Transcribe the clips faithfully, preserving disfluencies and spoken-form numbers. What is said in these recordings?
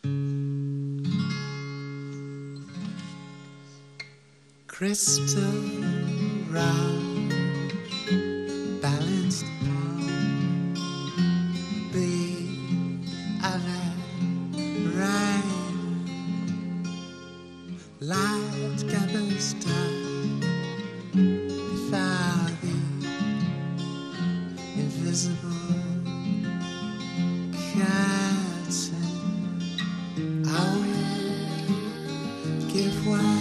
Crystal round, balanced palm, be à la rhyme, light gathers time, before the invisible curtain. I will give way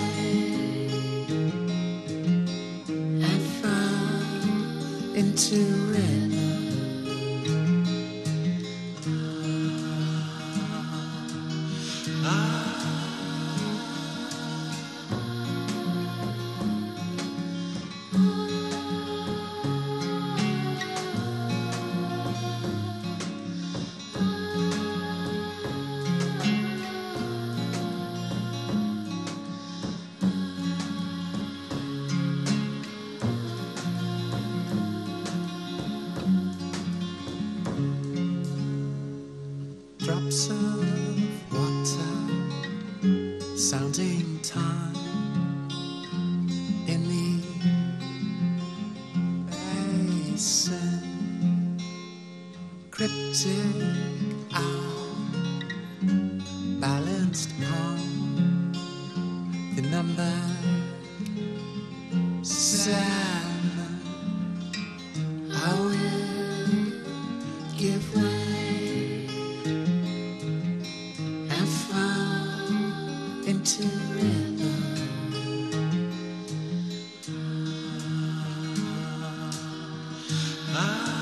into it. Drops of water, sounding time in the basin, cryptic hour, balanced palm, the number seven. I will give way into rhythm. Ah, ah.